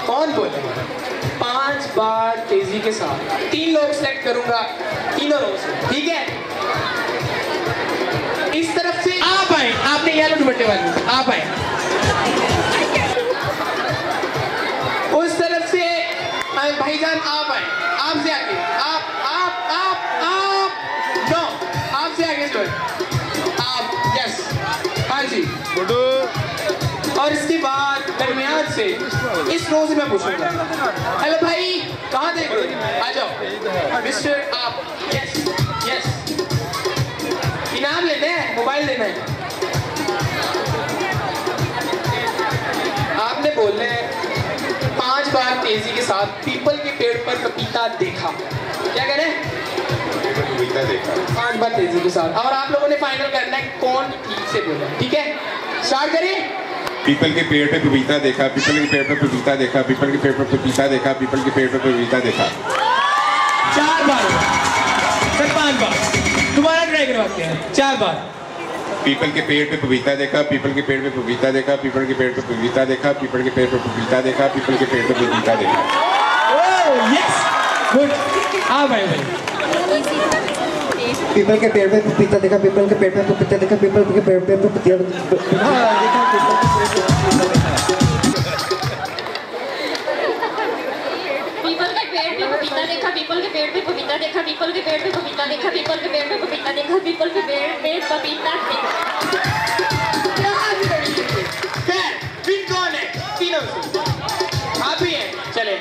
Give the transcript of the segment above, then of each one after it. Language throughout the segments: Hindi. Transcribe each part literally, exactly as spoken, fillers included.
कौन बोले? पांच बार तेजी के साथ। तीन लोग सेलेक्ट करूंगा, तीनों लोग से, ठीक है? इस तरफ से आप आए, आपने येलो दुपट्टे वाली, आप आए। उस तरफ से भाईजान आप आए, आपसे आगे, आप आप आप आप नो, आपसे आगे जो आप, यस, हाँ जी। और इसके बाद दरमियान से इस रो से मैं पूछूंगा, हेलो भाई कहाँ देख रहे हो, आ जाओ मिस्टर, आप, यस यस, इनाम लेना है, मोबाइल लेना है, आपने बोलना है पांच बार तेजी के साथ, पीपल के पेड़ पर पपीता देखा। क्या कह रहे हैं? पपीता देखा पांच बार तेजी के साथ। और आप लोगों ने फाइनल करना है कौन ठीक से बोला, ठीक है? स्टार्ट करें। पीपल के पेड़ पे पपीता देखा, पीपल के पेड़ पे पपीता देखा, पीपल के पेड़ पे पपीता देखा, पीपल के पेड़ पे पपीता देखा। चार बार, सर पांच बार, दोबारा ट्राई करवाते हैं। चार बार। पीपल के पेड़ पे पपीता देखा, पीपल के पेड़ पे पपीता देखा, पीपल के पेड़ पे पपीता देखा, पीपल के पेड़ पे पपीता देखा, पीपल के पेड़ पे पपीता देखा। Oh yes, good. हाँ भाई भाई। पीपल के पेड़ पे पपीता देखा, पीपल के पेड़ पे पपीता देखा, पीपल के पेड़ पे पपीता देखा। पीपल के पेड़ पे पपीता देखा, पीपल के पेड़ पे पपीता देखा, पीपल के पेड़ पे पपीता देखा, पीपल के पेड़ पे पपीता देखा, पीपल के पेड़ पे पपीता देखा। फिर कौन है? तीनों से आप ही हैं। चले।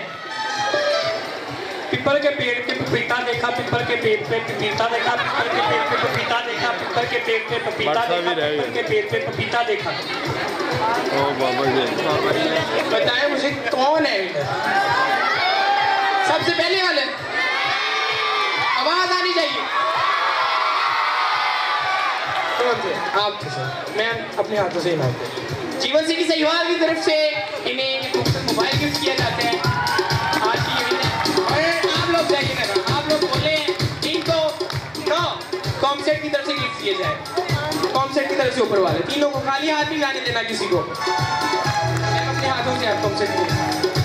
पीपल के पेड़ पे पपीता देखा, पीपल के पेड़ पे पपीता देखा, पीपल के पेड़ पे पपीता देखा, पीपल के पेड़ पे पपीता देखा, पीपल के पेड़ पे पपीता देखा। ओ बाबा जी, बताएं मुझे कौन है? सबसे पहले वाले, आवाज आनी चाहिए। आप मैं अपने हाथों से इनाम जीवन सिंह सहीवाल की तरफ से इन्हें मोबाइल गिफ्ट किया जाता है। आज की और आप लोग जाइए ना, आप लोग बोले इनको नो कॉमसेट की तरफ से गिफ्ट किया जाए। कॉमसेट की तरफ से ऊपर वाले तीनों को खाली हाथ नहीं जाने देना किसी को। अपने हाथों से आप कॉमसेट